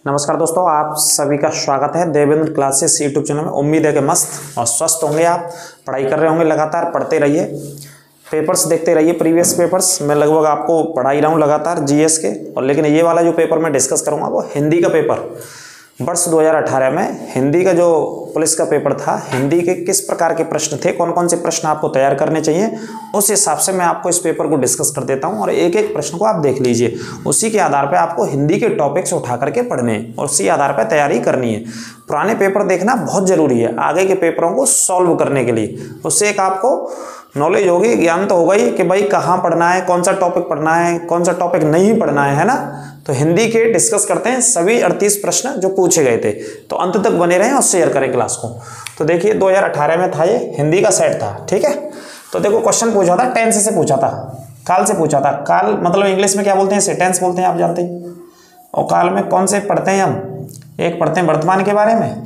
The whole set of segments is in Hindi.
नमस्कार दोस्तों, आप सभी का स्वागत है देवेंद्र क्लासेस यूट्यूब चैनल में। उम्मीद है कि मस्त और स्वस्थ होंगे। आप पढ़ाई कर रहे होंगे, लगातार पढ़ते रहिए, पेपर्स देखते रहिए। प्रीवियस पेपर्स मैं लगभग आपको पढ़ा ही रहा हूँ लगातार जीएस के। और लेकिन ये वाला जो पेपर मैं डिस्कस करूँगा वो हिंदी का पेपर, वर्ष 2018 में हिंदी का जो पुलिस का पेपर था, हिंदी के किस प्रकार के प्रश्न थे, कौन कौन से प्रश्न आपको तैयार करने चाहिए, उस हिसाब से मैं आपको इस पेपर को डिस्कस कर देता हूं। और एक एक प्रश्न को आप देख लीजिए, उसी के आधार पर आपको हिंदी के टॉपिक्स उठा करके पढ़ने हैं और उसी आधार पर तैयारी करनी है। पुराने पेपर देखना बहुत ज़रूरी है आगे के पेपरों को सॉल्व करने के लिए। उससे एक आपको नॉलेज होगी, ज्ञान तो होगा ही कि भाई कहाँ पढ़ना है, कौन सा टॉपिक पढ़ना है, कौन सा टॉपिक नहीं पढ़ना है ना। तो हिंदी के डिस्कस करते हैं सभी 38 प्रश्न जो पूछे गए थे। तो अंत तक बने रहें और शेयर करें क्लास को। तो देखिए 2018 में था, ये हिंदी का सेट था, ठीक है। तो देखो क्वेश्चन पूछा था, टेंस से पूछा था, काल से पूछा था। काल मतलब इंग्लिश में क्या बोलते हैं, इसे टेंस बोलते हैं, आप जानते हैं। और काल में कौन से पढ़ते हैं हम, एक पढ़ते हैं वर्तमान के बारे में,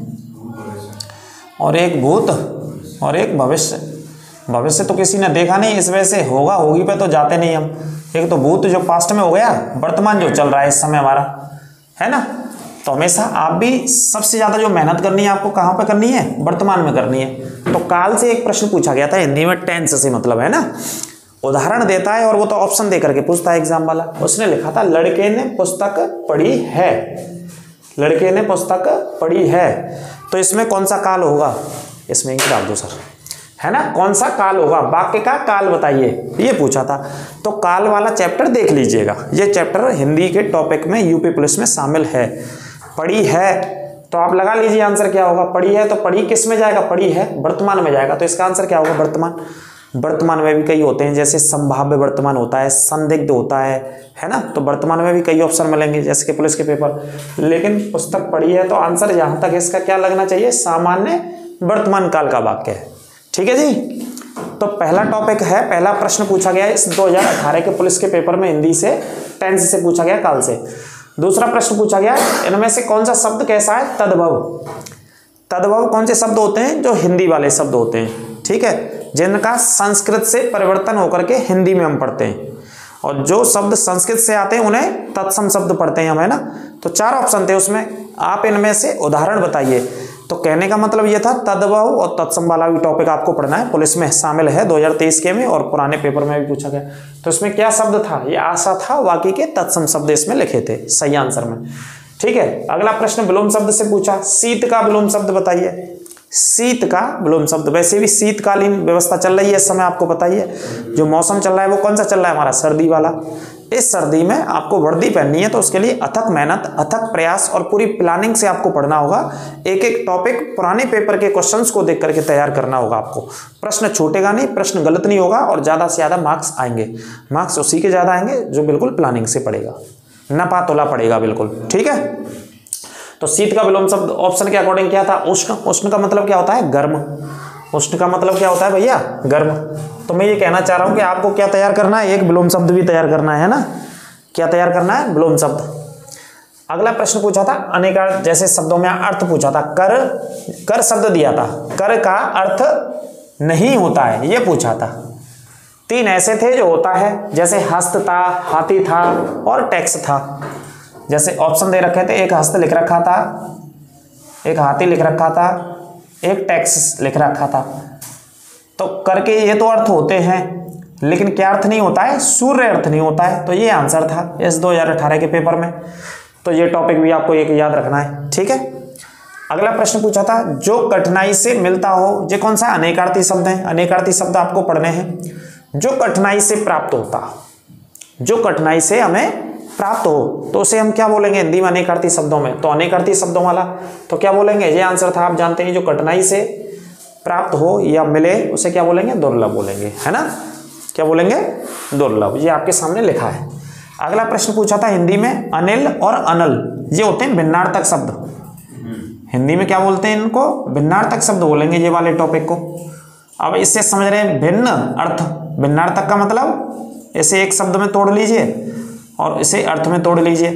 और एक भूत, और एक भविष्य। भविष्य तो किसी ने देखा नहीं, इस वजह से होगा होगी पे तो जाते नहीं हम। एक तो भूत जो पास्ट में हो गया, वर्तमान जो चल रहा है इस समय हमारा, है ना। तो हमेशा आप भी सबसे ज़्यादा जो मेहनत करनी है आपको कहाँ पे करनी है, वर्तमान में करनी है। तो काल से एक प्रश्न पूछा गया था हिंदी में, टेंस से मतलब, है ना। उदाहरण देता है और वो तो ऑप्शन दे करके पूछता है एग्जाम वाला। उसने लिखा था लड़के ने पुस्तक पढ़ी है, लड़के ने पुस्तक पढ़ी है। तो इसमें कौन सा काल होगा, इसमें ही डाल दो सर, है ना। कौन सा काल होगा, वाक्य का काल बताइए, ये पूछा था। तो काल वाला चैप्टर देख लीजिएगा, ये चैप्टर हिंदी के टॉपिक में यूपी पुलिस में शामिल है। पढ़ी है तो आप लगा लीजिए आंसर क्या होगा। पढ़ी है तो पढ़ी किस में जाएगा, पढ़ी है वर्तमान में जाएगा। तो इसका आंसर क्या होगा, वर्तमान। वर्तमान में भी कई होते हैं, जैसे संभाव्य वर्तमान होता है, संदिग्ध होता है ना। तो वर्तमान में भी कई ऑप्शन मिलेंगे जैसे कि पुलिस के पेपर। लेकिन पुस्तक पढ़ी है तो आंसर जहां तक इसका क्या लगना चाहिए, सामान्य वर्तमान काल का वाक्य है, ठीक है जी। तो पहला टॉपिक है, पहला प्रश्न पूछा गया इस 2018 के पुलिस के पेपर में हिंदी से, टेंस से पूछा गया, काल से। दूसरा प्रश्न पूछा गया, इनमें से कौन सा शब्द कैसा है, तद्भव। तद्भव कौन से शब्द होते हैं, जो हिंदी वाले शब्द होते हैं, ठीक है, जिनका संस्कृत से परिवर्तन होकर के हिंदी में हम पढ़ते हैं। और जो शब्द संस्कृत से आते हैं उन्हें तत्सम शब्द पढ़ते हैं हम, है ना। तो 4 ऑप्शन थे उसमें, आप इनमें से उदाहरण बताइए। तो कहने का मतलब ये था तद्भव और तत्सम वाला भी टॉपिक आपको पढ़ना है, पुलिस में शामिल है 2023 के में, और पुराने पेपर में भी पूछा गया। तो इसमें क्या शब्द था, ये आशा था, बाकी के तत्सम शब्द इसमें लिखे थे सही आंसर में, ठीक है। अगला प्रश्न विलोम शब्द से पूछा, शीत का विलोम शब्द बताइए। शीत का विलोम शब्द, वैसे भी शीतकालीन व्यवस्था चल रही है इस समय, आपको बताइए जो मौसम चल रहा है वो कौन सा चल रहा है हमारा, सर्दी वाला। इस सर्दी में आपको वर्दी पहननी है, तो उसके लिए अथक मेहनत, अथक प्रयास और पूरी प्लानिंग से आपको पढ़ना होगा। एक एक टॉपिक पुराने पेपर के क्वेश्चंस को देख करके तैयार करना होगा आपको। प्रश्न छूटेगा नहीं, प्रश्न गलत नहीं होगा, और ज़्यादा से ज़्यादा मार्क्स आएंगे। मार्क्स उसी के ज़्यादा आएंगे जो बिल्कुल प्लानिंग से पढ़ेगा, नपा तोला पड़ेगा बिल्कुल, ठीक है। तो शीत का विलोम शब्द ऑप्शन के अकॉर्डिंग क्या था, उष्ण। उष्ण का मतलब क्या होता है, गर्म। उष्ण का मतलब क्या होता है भैया, गर्म। तो मैं ये कहना चाह रहा हूं कि आपको क्या तैयार करना है, एक विलोम शब्द भी तैयार करना है ना। क्या तैयार करना है, विलोम शब्द। अगला प्रश्न पूछा था अनेकार्थ जैसे शब्दों में अर्थ पूछा था। कर, कर शब्द दिया था, कर का अर्थ नहीं होता है, ये पूछा था। 3 ऐसे थे जो होता है, जैसे हस्त था, हाथी था और टैक्स था। जैसे ऑप्शन दे रखे थे, एक हस्त लिख रखा था, एक हाथी लिख रखा था, एक टैक्स लिख रखा था। तो करके ये तो अर्थ होते हैं, लेकिन क्या अर्थ नहीं होता है, सूर्य अर्थ नहीं होता है। तो ये आंसर था इस 2018 के पेपर में। तो ये टॉपिक भी आपको एक याद रखना है, ठीक है। अगला प्रश्न पूछा था, जो कठिनाई से मिलता हो, ये कौन सा, अनेकार्थी शब्द है। अनेकार्थी शब्द आपको पढ़ने हैं, जो कठिनाई से प्राप्त होता, जो कठिनाई से हमें प्राप्त हो, तो उसे हम क्या बोलेंगे हिंदी में, अनेकार्थी शब्दों में। तो अनेकार्थी शब्दों वाला तो क्या बोलेंगे, ये आंसर था, आप जानते हैं। जो कठिनाई से प्राप्त हो या मिले उसे क्या बोलेंगे, दुर्लभ बोलेंगे, है ना। क्या बोलेंगे, दुर्लभ। ये आपके सामने लिखा है। अगला प्रश्न पूछा था हिंदी में, अनिल और अनल ये होते हैं भिन्नार्थक शब्द। हिंदी में क्या बोलते हैं इनको, भिन्नार्थक शब्द बोलेंगे ये वाले टॉपिक को। अब इससे समझ रहे हैं भिन्न अर्थ। भिन्नार्थक का मतलब इसे एक शब्द में तोड़ लीजिए और इसे अर्थ में तोड़ लीजिए।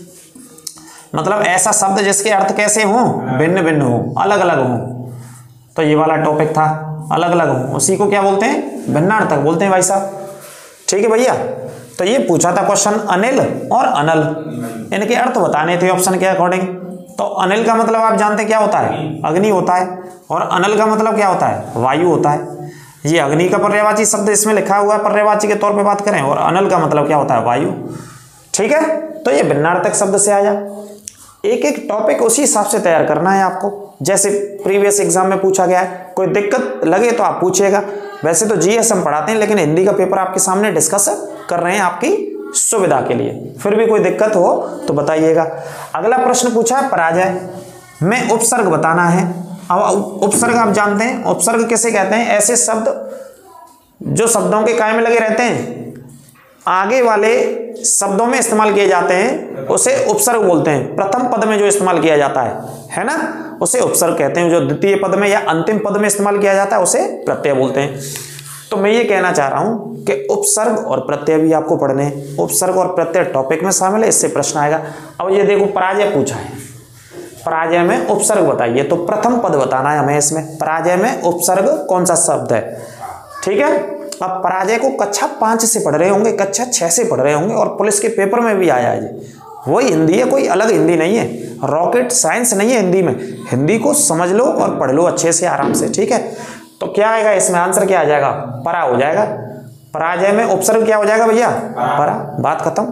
मतलब ऐसा शब्द जिसके अर्थ कैसे हो, भिन्न भिन्न हो, अलग अलग हो। तो ये वाला टॉपिक था, अलग अलग हो, उसी को क्या बोलते हैं, भिन्नार्थक बोलते हैं भाई साहब, ठीक है भैया। तो ये पूछा था क्वेश्चन अनिल और अनल, इनके अर्थ बताने थे ऑप्शन के अकॉर्डिंग। तो अनिल का मतलब आप जानते क्या होता है, अग्नि होता है, और अनल का मतलब क्या होता है, वायु होता है। ये अग्नि का पर्यायवाची शब्द इसमें लिखा हुआ है पर्यायवाची के तौर पे बात करें, और अनल का मतलब क्या होता है, वायु। ठीक है, तो ये भिन्नार्थक शब्द से आया। एक एक टॉपिक उसी हिसाब से तैयार करना है आपको, जैसे प्रीवियस एग्जाम में पूछा गया है। कोई दिक्कत लगे तो आप पूछिएगा। वैसे तो जीएस हम पढ़ाते हैं, लेकिन हिंदी का पेपर आपके सामने डिस्कस कर रहे हैं आपकी सुविधा के लिए। फिर भी कोई दिक्कत हो तो बताइएगा। अगला प्रश्न पूछा है पराजय में उपसर्ग बताना है। अब उपसर्ग आप जानते हैं, उपसर्ग किसे कहते हैं, ऐसे शब्द जो शब्दों के काय में लगे रहते हैं, आगे वाले शब्दों में इस्तेमाल किए जाते हैं, उसे उपसर्ग बोलते हैं। प्रथम पद में जो इस्तेमाल किया जाता है ना, उसे उपसर्ग कहते हैं। जो द्वितीय पद में या अंतिम पद में इस्तेमाल किया जाता है उसे प्रत्यय बोलते हैं। तो मैं ये कहना चाह रहा हूं कि उपसर्ग और प्रत्यय भी आपको पढ़ने हैं। उपसर्ग और प्रत्यय टॉपिक में शामिल है, इससे प्रश्न आएगा। अब ये देखो पराजय पूछा है, पराजय में उपसर्ग बताइए, तो प्रथम पद बताना है हमें इसमें। पराजय में उपसर्ग कौन सा शब्द है, ठीक है। अब पराजय को कक्षा 5 से पढ़ रहे होंगे, कक्षा 6 से पढ़ रहे होंगे, और पुलिस के पेपर में भी आया है। वही हिंदी है, कोई अलग हिंदी नहीं है, रॉकेट साइंस नहीं है हिंदी में। हिंदी को समझ लो और पढ़ लो अच्छे से, आराम से, ठीक है। तो क्या आएगा इसमें, आंसर क्या आ जाएगा, परा हो जाएगा। पराजय में उपसर्ग क्या हो जाएगा भैया, परा, बात खत्म।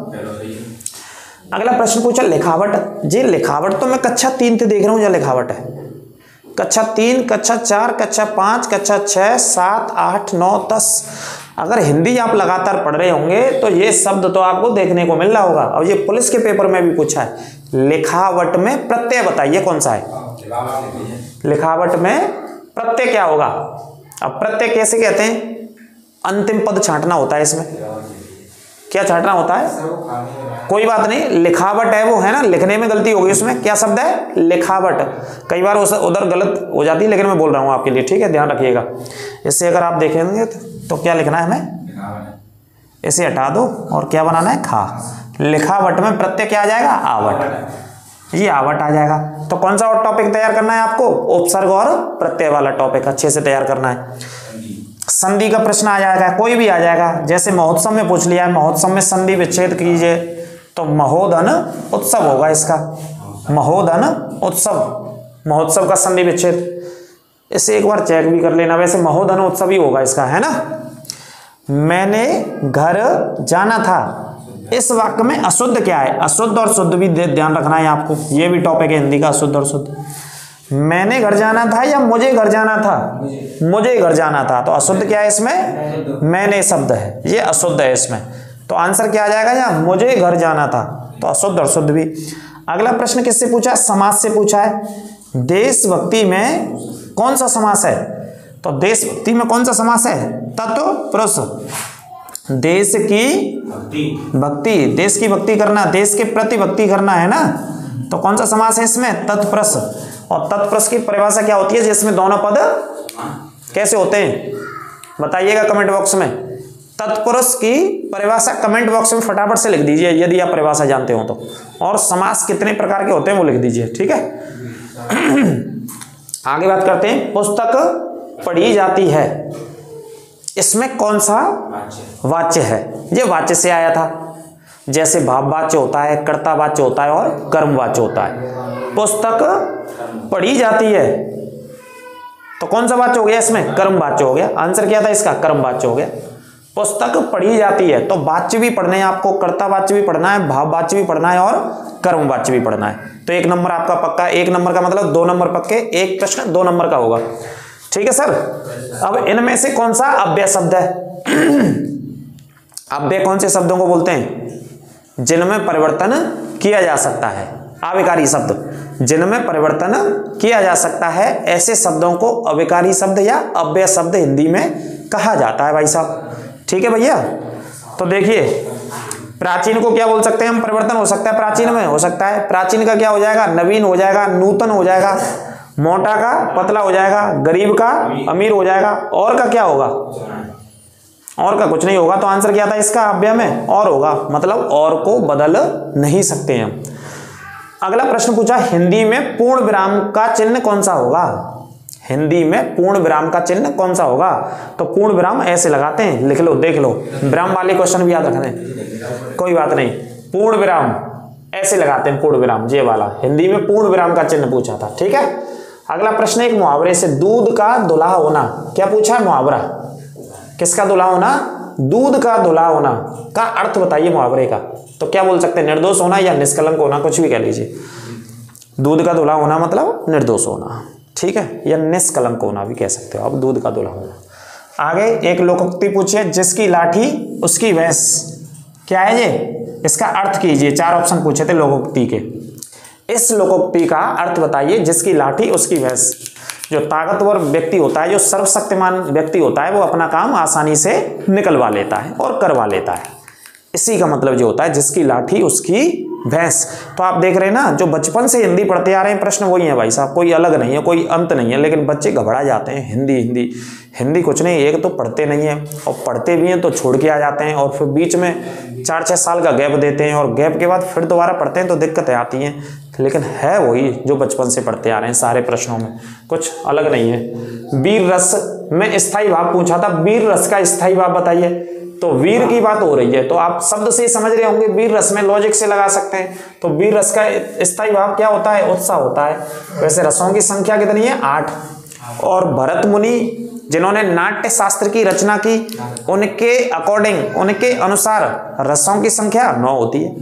अगला प्रश्न पूछा लिखावट। जी लिखावट तो मैं कक्षा 3 से देख रहा हूँ, जो लिखावट है कक्षा 3, कक्षा 4, कक्षा 5, कक्षा 6, 7, 8, 9, 10। अगर हिंदी आप लगातार पढ़ रहे होंगे तो ये शब्द तो आपको देखने को मिल रहा होगा। और ये पुलिस के पेपर में भी पूछा है, लिखावट में प्रत्यय बताइए कौन सा है। लिखावट में प्रत्यय क्या होगा। अब प्रत्यय कैसे कहते हैं, अंतिम पद छांटना होता है इसमें। क्या छांटना होता है, कोई बात नहीं, लिखावट है वो, है ना, लिखने में गलती होगी उसमें। क्या शब्द है, लिखावट। कई बार उधर गलत हो जाती है, लेकिन मैं बोल रहा हूँ आपके लिए, ठीक है, ध्यान रखिएगा। इससे अगर आप देखेंगे तो क्या लिखना है हमें, इसे हटा दो और क्या बनाना है, खा। लिखावट में प्रत्यय क्या आ जाएगा, आवट, ये आवट आ जाएगा। तो कौन सा और टॉपिक तैयार करना है आपको, उपसर्ग और प्रत्यय वाला टॉपिक अच्छे से तैयार करना है। संधि का प्रश्न आ जाएगा, कोई भी आ जाएगा, जैसे महोत्सव में पूछ लिया है, महोत्सव में संधि विच्छेद कीजिए, तो महोदन उत्सव होगा इसका, महोदन उत्सव, महोत्सव का संधि विच्छेद। इसे एक बार चेक भी कर लेना, वैसे महोदन उत्सव ही होगा इसका, है ना। मैंने घर जाना था, इस वाक्य में अशुद्ध क्या है, अशुद्ध और शुद्ध भी ध्यान रखना है आपको, ये भी टॉपिक है हिंदी का, अशुद्ध और शुद्ध। मैंने घर जाना था या मुझे घर जाना था, मुझे घर जाना था, तो अशुद्ध क्या है इसमें, मैंने शब्द है, ये अशुद्ध है इसमें। तो आंसर क्या आ जाएगा, या मुझे घर जाना था, तो अशुद्ध और शुद्ध भी। अगला प्रश्न किससे पूछा, समास से पूछा है। देशभक्ति में कौन सा समास है, तो देशभक्ति में कौन सा समास है, तत्पुरुष। देश की भक्ति, देश की भक्ति करना, देश के प्रति भक्ति करना, है ना, तो कौन सा समास है इसमें, तत्पुरुष। और तत्पुरुष की परिभाषा क्या होती है, जिसमें दोनों पद कैसे होते हैं, बताइएगा कमेंट बॉक्स में। तत्पुरुष की परिभाषा कमेंट बॉक्स में फटाफट से लिख दीजिए यदि आप परिभाषा जानते हो तो, और समास कितने प्रकार के होते हैं वो लिख दीजिए, ठीक है। आगे बात करते हैं, पुस्तक पढ़ी जाती है, इसमें कौन सा वाच्य है, ये वाच्य से आया था। जैसे भाववाच्य होता है, कर्तावाच्य होता है और कर्मवाच्य होता है। पुस्तक पढ़ी जाती है तो कौन सा वाच्य हो गया इसमें, कर्मवाच्य हो गया। आंसर क्या था इसका, कर्मवाच्य हो गया। पुस्तक पढ़ी जाती है तो वाच्य भी पढ़ने हैं आपको, कर्तावाच्य भी पढ़ना है, भाववाच्य भी पढ़ना है और कर्मवाच्य भी पढ़ना है। तो 1 नंबर आपका पक्का, 1 नंबर का मतलब 2 नंबर पक्के, एक प्रश्न 2 नंबर का होगा, ठीक है सर। अब इनमें से कौन सा अव्यय शब्द है, अव्यय कौन से शब्दों को बोलते हैं, जिनमें परिवर्तन किया जा सकता है, अविकारी शब्द, जिनमें परिवर्तन किया जा सकता है, ऐसे शब्दों को अविकारी शब्द या अव्यय शब्द हिंदी में कहा जाता है भाई साहब, ठीक है भैया। तो देखिए प्राचीन को क्या बोल सकते हैं हम, परिवर्तन हो सकता है प्राचीन में, हो सकता है। प्राचीन का क्या हो जाएगा, नवीन हो जाएगा, नूतन हो जाएगा, मोटा का पतला हो जाएगा, गरीब का अमीर हो जाएगा, और का क्या होगा, और का कुछ नहीं होगा। तो आंसर क्या था इसका, अव्यय में और होगा, मतलब और को बदल नहीं सकते हम। अगला प्रश्न पूछा, हिंदी में पूर्ण विराम का चिन्ह कौन सा होगा, हिंदी में पूर्ण विराम का चिन्ह कौन सा होगा? तो पूर्ण विराम ऐसे लगाते हैं, लिख लो, देख लो, विराम वाले क्वेश्चन भी याद रखना है, कोई बात नहीं। पूर्ण विराम ऐसे लगाते हैं, पूर्ण विराम, ये वाला हिंदी में पूर्ण विराम का चिन्ह पूछा था। ठीक है, अगला प्रश्न एक मुहावरे से, दूध का धुला होना। क्या पूछा है? मुहावरा। किसका धुला होना? दूध का धुला होना का अर्थ बताइए मुहावरे का। तो क्या बोल सकते हैं? निर्दोष होना या निष्कलंक होना, कुछ भी कह लीजिए। दूध का धुला होना मतलब निर्दोष होना, ठीक है, या निष्कलंक होना भी कह सकते हो आप, दूध का धुला होना। आगे एक लोकोक्ति पूछिए, जिसकी लाठी उसकी भैंस। क्या है ये? इसका अर्थ कीजिए। 4 ऑप्शन पूछे थे लोकोक्ति के। इस लोकोक्ति का अर्थ बताइए, जिसकी लाठी उसकी भैंस। जो ताकतवर व्यक्ति होता है, जो सर्वशक्तिमान व्यक्ति होता है, वो अपना काम आसानी से निकलवा लेता है और करवा लेता है। इसी का मतलब जो होता है, जिसकी लाठी उसकी भैंस। तो आप देख रहे हैं ना, जो बचपन से हिंदी पढ़ते आ रहे हैं, प्रश्न वही है भाई साहब, कोई अलग नहीं है, कोई अंत नहीं है। लेकिन बच्चे घबरा जाते हैं, हिंदी हिंदी हिंदी कुछ नहीं, एक तो पढ़ते नहीं है, और पढ़ते भी हैं तो छोड़ के आ जाते हैं, और फिर बीच में 4-6 साल का गैप देते हैं, और गैप के बाद फिर दोबारा पढ़ते हैं तो दिक्कतें आती हैं। लेकिन है वही जो बचपन से पढ़ते आ रहे हैं, सारे प्रश्नों में कुछ अलग नहीं है। वीर रस में स्थायी भाव पूछा था, वीर रस का स्थायी भाव बताइए। तो वीर की बात हो रही है, तो आप शब्द से ही समझ रहे होंगे, वीर रस में लॉजिक से लगा सकते हैं। तो वीर रस का स्थायी भाव क्या होता है? उत्साह होता है। वैसे रसों की संख्या कितनी है? 8। और भरत मुनि जिन्होंने नाट्य शास्त्र की रचना की, उनके अकॉर्डिंग, उनके अनुसार रसों की संख्या 9 होती है।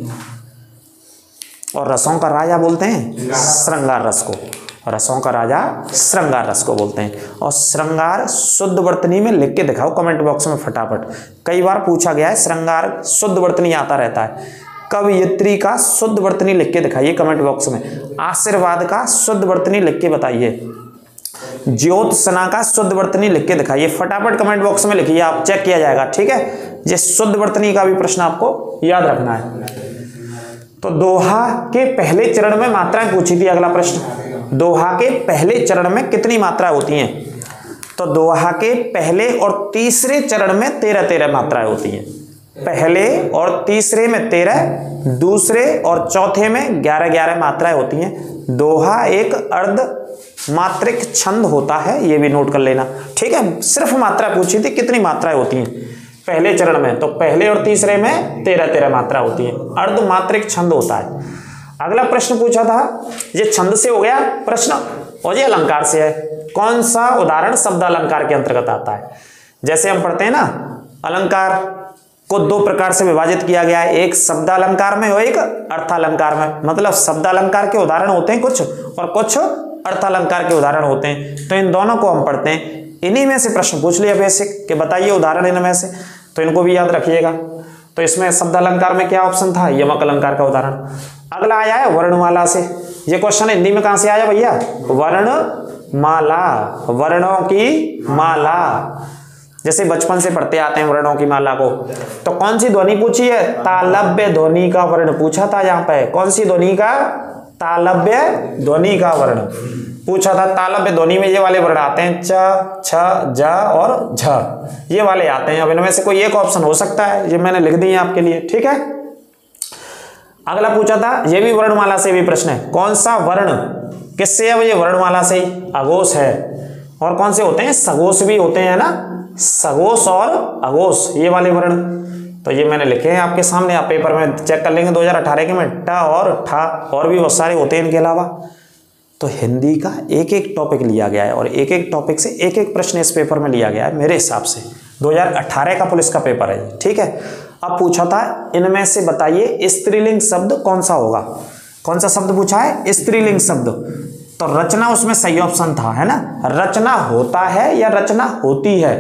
और रसों का राजा बोलते हैं श्रृंगार रस को, रसों का राजा श्रृंगार रस को बोलते हैं। और श्रृंगार शुद्ध वर्तनी में लिख के दिखाओ कमेंट बॉक्स में फटाफट। कई बार पूछा गया है, श्रृंगार शुद्ध वर्तनी आता रहता है। कवयित्री का शुद्ध वर्तनी लिख के दिखाइए कमेंट बॉक्स में। आशीर्वाद का शुद्ध वर्तनी लिख के बताइए। ज्योत्सना का शुद्ध वर्तनी लिख के दिखाइए, फटाफट कमेंट बॉक्स में लिखिए, आप चेक किया जाएगा। ठीक है, ये शुद्ध वर्तनी का भी प्रश्न आपको याद रखना है। तो दोहा के पहले चरण में मात्राएं पूछी थी। अगला प्रश्न, दोहा के पहले चरण में कितनी मात्राएं होती हैं? तो दोहा के पहले और तीसरे चरण में 13-13 मात्राएं होती हैं। पहले और तीसरे में 13, दूसरे और चौथे में 11-11 मात्राएं होती हैं। दोहा एक अर्ध मात्रिक छंद होता है, ये भी नोट कर लेना। ठीक है, सिर्फ मात्रा पूछी थी, कितनी मात्राएं होती हैं पहले चरण में? तो पहले और तीसरे में 13-13 मात्रा होती है, अर्ध मात्रिक छंद होता है। अगला प्रश्न पूछा था, ये छंद से हो गया प्रश्न, और ये अलंकार से है। कौन सा उदाहरण शब्द अलंकार के अंतर्गत आता है? जैसे हम पढ़ते हैं ना, अलंकार को 2 प्रकार से विभाजित किया गया है, एक शब्द अलंकार में और एक अर्थालंकार में। मतलब शब्द अलंकार के उदाहरण होते हैं कुछ, और कुछ अर्थालंकार के उदाहरण होते हैं। तो इन दोनों को हम पढ़ते हैं। इन्हीं में से प्रश्न पूछ लिया बेसिक कि बताइए उदाहरण इनमें से, तो इनको भी याद रखिएगा। तो इसमें शब्द अलंकार में क्या ऑप्शन था? यमक अलंकार का उदाहरण। अगला आया है वर्णमाला से। ये क्वेश्चन हिंदी में कहां से आया भैया? वर्णमाला, वर्णों की माला। जैसे बचपन से पढ़ते आते हैं वर्णों की माला को। तो कौन सी ध्वनि पूछी है? तालव्य ध्वनि का वर्ण पूछा था। यहाँ पे कौन सी ध्वनि का? तालव्य ध्वनि का वर्ण पूछा था। तालव्य ध्वनि में ये वाले वर्ण आते हैं, च, छ, ज और झ, ये वाले आते हैं। अब इनमें से कोई एक ऑप्शन हो सकता है, ये मैंने लिख दी है आपके लिए। ठीक है, अगला पूछा था, ये भी वर्णमाला से भी प्रश्न है। कौन सा वर्ण किससे है? ये वर्णमाला से ही अघोष है। और कौन से होते हैं? सघोष भी होते हैं ना, सघोष और अघोष, ये वाले वर्ण। तो ये मैंने लिखे हैं आपके सामने, आप पेपर में चेक कर लेंगे 2018 के में। ट और ठा और भी बहुत सारे होते हैं इनके अलावा। तो हिंदी का एक एक टॉपिक लिया गया है, और एक एक टॉपिक से एक एक प्रश्न इस पेपर में लिया गया है मेरे हिसाब से। 2018 का पुलिस का पेपर है। ठीक है, अब पूछा था, इनमें से बताइए स्त्रीलिंग शब्द कौन सा होगा? कौन सा शब्द पूछा है? स्त्रीलिंग शब्द। तो रचना उसमें सही ऑप्शन था, है ना। रचना होता है या रचना होती है?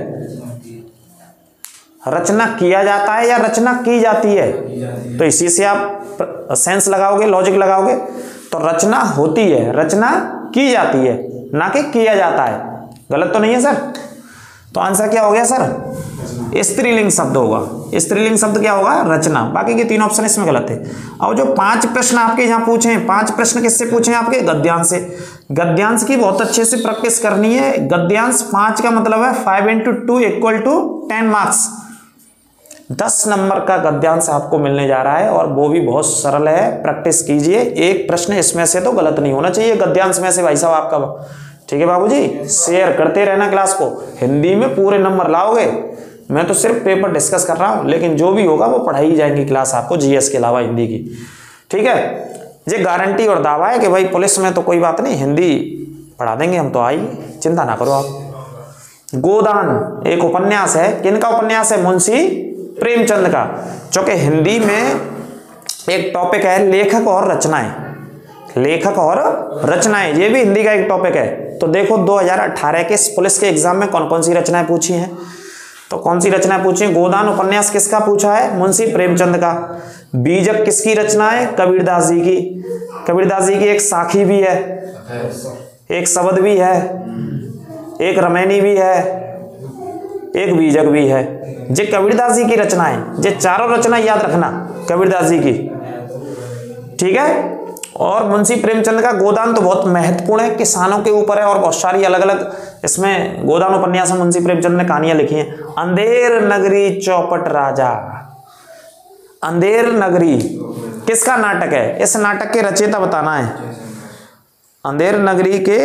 रचना किया जाता है या रचना की जाती है? तो इसी से आप सेंस लगाओगे, लॉजिक लगाओगे। तो रचना होती है, रचना की जाती है, ना कि किया जाता है। गलत तो नहीं है सर? तो आंसर क्या हो गया सर? स्त्रीलिंग शब्द होगा। स्त्रीलिंग शब्द क्या होगा? रचना। बाकी के 3 ऑप्शन इसमें गलत है। और जो 5 प्रश्न आपके यहाँ पूछे हैं, 5 प्रश्न किससे पूछे हैं? आपके गद्यांश से। गद्यांश की बहुत अच्छे से प्रैक्टिस करनी है। गद्यांश 5 का मतलब है 5 × 2 = 10 मार्क्स। 10 नंबर का गद्यांश आपको मिलने जा रहा है, और वो भी बहुत सरल है। प्रैक्टिस कीजिए। एक प्रश्न इसमें से तो गलत नहीं होना चाहिए गद्यांश में से भाई साहब आपका। ठीक है बाबूजी, शेयर करते रहना क्लास को, हिंदी में पूरे नंबर लाओगे। मैं तो सिर्फ पेपर डिस्कस कर रहा हूँ, लेकिन जो भी होगा वो पढ़ाई जाएंगी क्लास आपको जीएस के अलावा हिंदी की। ठीक है, ये गारंटी और दावा है कि भाई पुलिस में तो कोई बात नहीं, हिंदी पढ़ा देंगे हम, तो आइए, चिंता ना करो आप। गोदान एक उपन्यास है, किनका उपन्यास है? मुंशी प्रेमचंद का। चूंकि हिंदी में एक टॉपिक है लेखक और रचनाएं, लेखक और रचनाएं, ये भी हिंदी का एक टॉपिक है। तो देखो 2018 के पुलिस के एग्जाम में कौन कौन सी रचनाएं पूछी हैं, तो कौन सी रचनाएं पूछी हैं? गोदान उपन्यास किसका पूछा है? मुंशी प्रेमचंद का। बीजक किसकी रचना है? कबीरदास जी की। कबीरदास जी की एक साखी भी है, एक शब्द भी है, एक रमैनी भी है, एक बीजक भी है। ये कबीरदास जी की रचना है, ये चारों रचना याद रखना कबीरदास जी की। ठीक है, और मुंशी प्रेमचंद का गोदान तो बहुत महत्वपूर्ण है, किसानों के ऊपर है और बहुत सारी अलग अलग इसमें गोदान उपन्यास में मुंशी प्रेमचंद ने कहानियां लिखी हैं। अंधेर नगरी चौपट राजा, अंधेर नगरी किसका नाटक है? इस नाटक के रचयिता बताना है। अंधेर नगरी के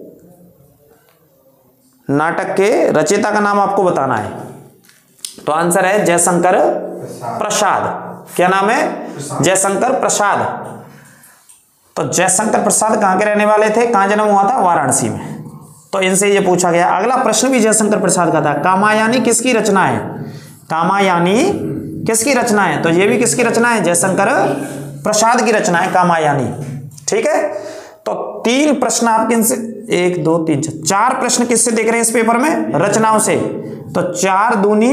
नाटक के रचयिता का नाम आपको बताना है। तो आंसर है जयशंकर प्रसाद। क्या नाम है? जयशंकर प्रसाद। तो जयशंकर प्रसाद कहाँ के रहने वाले थे? कहाँ जन्म हुआ था? वाराणसी में। तो इनसे ये पूछा गया। अगला प्रश्न भी जयशंकर प्रसाद का था। कामायनी किसकी रचना है? कामायनी किसकी रचना है? तो ये भी किसकी रचना है? जयशंकर प्रसाद की रचना है कामायनी। ठीक है, तो 3 प्रश्न आपके इनसे 1 2 3 4 प्रश्न किससे देख रहे हैं इस पेपर में? रचनाओं से। तो 4 दूनी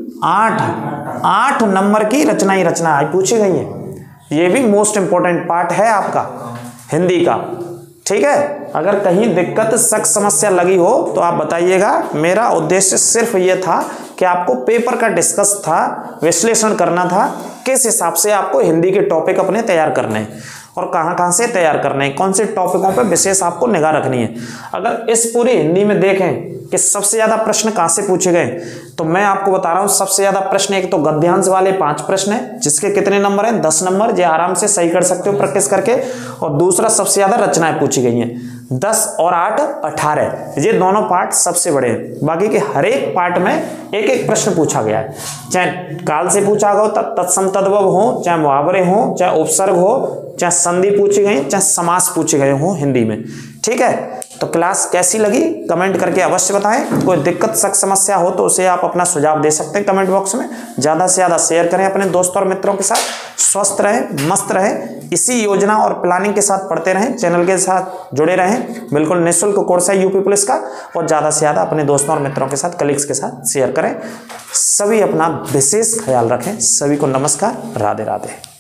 8 नंबर की रचना ही रचना आज पूछी गई है। ये भी मोस्ट इंपोर्टेंट पार्ट है आपका हिंदी का। ठीक है, अगर कहीं दिक्कत शक समस्या लगी हो तो आप बताइएगा। मेरा उद्देश्य सिर्फ ये था कि आपको पेपर का डिस्कस था, विश्लेषण करना था, किस हिसाब से आपको हिंदी के टॉपिक अपने तैयार करने हैं और कहाँ कहाँ से तैयार करने हैं, कौन से टॉपिकों पे विशेष आपको निगाह रखनी है। अगर इस पूरी हिंदी में देखें कि सबसे ज़्यादा प्रश्न कहाँ से पूछे गए, तो मैं आपको बता रहा हूँ सबसे ज़्यादा प्रश्न एक तो गद्यांश वाले 5 प्रश्न हैं, जिसके कितने नंबर हैं? 10 नंबर। ये आराम से सही कर सकते हो प्रैक्टिस करके। और दूसरा सबसे ज़्यादा रचनाएं पूछी गई हैं, 10 और 8 18। ये दोनों पार्ट सबसे बड़े हैं। बाकी के हर एक पार्ट में एक एक प्रश्न पूछा गया है, चाहे काल से पूछा गया हो, तत्सम तद्भव हो, चाहे मुहावरे हो, चाहे उपसर्ग हो, चाहे संधि पूछी गई, चाहे समास पूछे गए हो हिंदी में। ठीक है, तो क्लास कैसी लगी कमेंट करके अवश्य बताएं। कोई दिक्कत शक समस्या हो तो उसे आप अपना सुझाव दे सकते हैं कमेंट बॉक्स में। ज़्यादा से ज़्यादा शेयर करें अपने दोस्तों और मित्रों के साथ। स्वस्थ रहें, मस्त रहें, इसी योजना और प्लानिंग के साथ पढ़ते रहें, चैनल के साथ जुड़े रहें। बिल्कुल निःशुल्क कोर्स है यूपी पुलिस का, और ज़्यादा से ज़्यादा अपने दोस्तों और मित्रों के साथ, कलीग्स के साथ शेयर करें। सभी अपना विशेष ख्याल रखें। सभी को नमस्कार, राधे राधे।